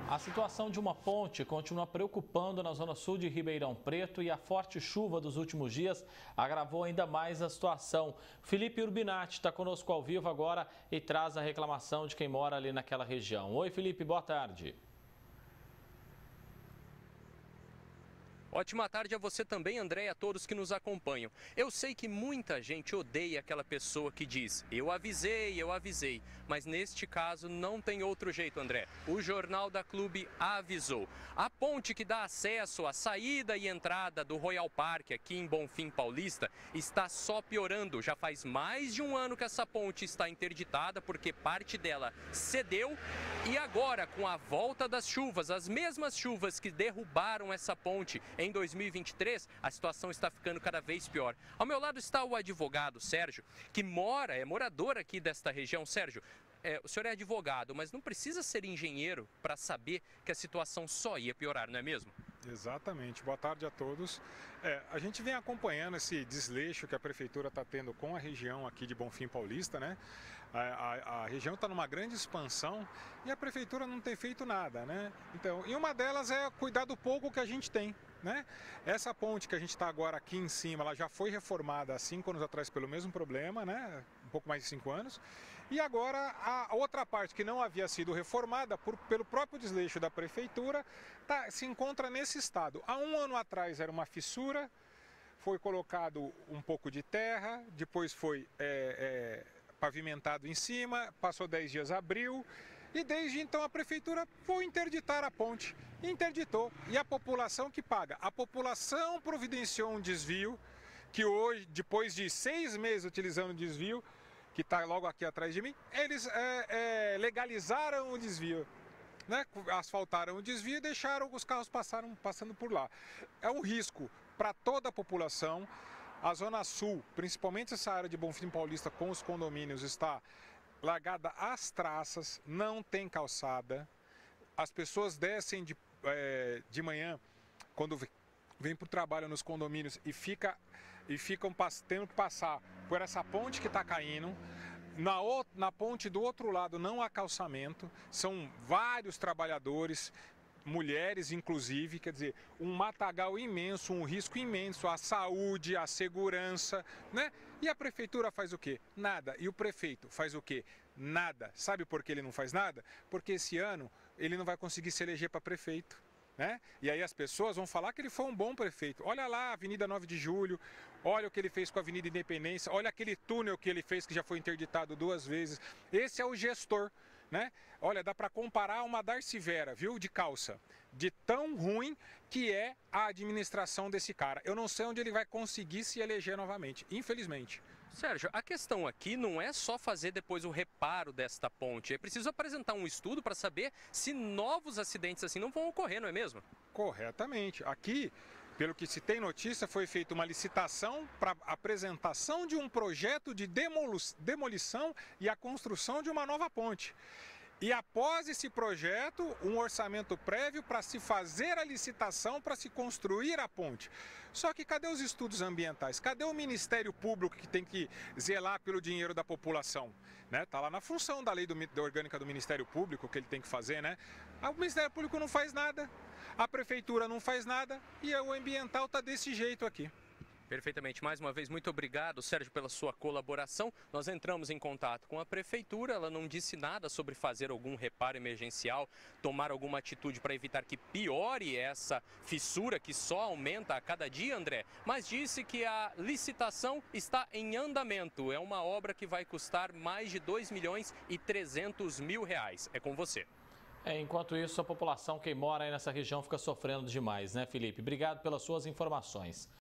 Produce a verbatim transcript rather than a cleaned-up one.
A situação de uma ponte continua preocupando na zona sul de Ribeirão Preto e a forte chuva dos últimos dias agravou ainda mais a situação. Felipe Urbinati está conosco ao vivo agora e traz a reclamação de quem mora ali naquela região. Oi, Felipe, boa tarde. Ótima tarde a você também, André, e a todos que nos acompanham. Eu sei que muita gente odeia aquela pessoa que diz, eu avisei, eu avisei. Mas neste caso não tem outro jeito, André. O Jornal da Clube avisou. A ponte que dá acesso à saída e entrada do Royal Park aqui em Bonfim Paulista está só piorando. Já faz mais de um ano que essa ponte está interditada porque parte dela cedeu. E agora, com a volta das chuvas, as mesmas chuvas que derrubaram essa ponte em dois mil e vinte e três, a situação está ficando cada vez pior. Ao meu lado está o advogado Sérgio, que mora, é morador aqui desta região. Sérgio, é, o senhor é advogado, mas não precisa ser engenheiro para saber que a situação só ia piorar, não é mesmo? Exatamente. Boa tarde a todos. É, a gente vem acompanhando esse desleixo que a prefeitura está tendo com a região aqui de Bonfim Paulista, né? A, a, a região está numa grande expansão e a prefeitura não tem feito nada, né? Então, e uma delas é cuidar do pouco que a gente tem. Né? Essa ponte que a gente está agora aqui em cima, ela já foi reformada há cinco anos atrás pelo mesmo problema, né? Um pouco mais de cinco anos. E agora a outra parte que não havia sido reformada por, pelo próprio desleixo da prefeitura tá, se encontra nesse estado. Há um ano atrás era uma fissura, foi colocado um pouco de terra, depois foi é, é, pavimentado em cima, passou dez dias, abriu. E desde então a prefeitura foi interditar a ponte, interditou, e a população que paga. A população providenciou um desvio, que hoje, depois de seis meses utilizando o desvio, que está logo aqui atrás de mim, eles é, é, legalizaram o desvio, né? Asfaltaram o desvio e deixaram os carros passaram, passando por lá. É um risco para toda a população. A Zona Sul, principalmente essa área de Bonfim Paulista com os condomínios, está largada às traças, não tem calçada. As pessoas descem de, é, de manhã, quando vêm para o trabalho nos condomínios e, fica, e ficam tendo que passar por essa ponte que está caindo. Na, na ponte do outro lado não há calçamento, são vários trabalhadores, mulheres inclusive, quer dizer, um matagal imenso, um risco imenso à saúde, à segurança, né? E a prefeitura faz o quê? Nada. E o prefeito faz o quê? Nada. Sabe por que ele não faz nada? Porque esse ano ele não vai conseguir se eleger para prefeito, né? E aí as pessoas vão falar que ele foi um bom prefeito. Olha lá a Avenida nove de julho, olha o que ele fez com a Avenida Independência, olha aquele túnel que ele fez que já foi interditado duas vezes. Esse é o gestor, né? Olha, dá para comparar uma Darcy Vera, viu, de calça, de tão ruim que é a administração desse cara. Eu não sei onde ele vai conseguir se eleger novamente, infelizmente. Sérgio, a questão aqui não é só fazer depois o reparo desta ponte, é preciso apresentar um estudo para saber se novos acidentes assim não vão ocorrer, não é mesmo? Corretamente. Aqui, pelo que se tem notícia, foi feita uma licitação para apresentação de um projeto de demolição e a construção de uma nova ponte. E após esse projeto, um orçamento prévio para se fazer a licitação para se construir a ponte. Só que cadê os estudos ambientais? Cadê o Ministério Público que tem que zelar pelo dinheiro da população? Né? Tá lá na função da lei do, da orgânica do Ministério Público que ele tem que fazer, né? O Ministério Público não faz nada, a Prefeitura não faz nada e o ambiental está desse jeito aqui. Perfeitamente. Mais uma vez, muito obrigado, Sérgio, pela sua colaboração. Nós entramos em contato com a prefeitura, ela não disse nada sobre fazer algum reparo emergencial, tomar alguma atitude para evitar que piore essa fissura que só aumenta a cada dia, André, mas disse que a licitação está em andamento. É uma obra que vai custar mais de dois milhões e trezentos mil reais. É com você. É, enquanto isso, a população que mora aí nessa região fica sofrendo demais, né, Felipe? Obrigado pelas suas informações.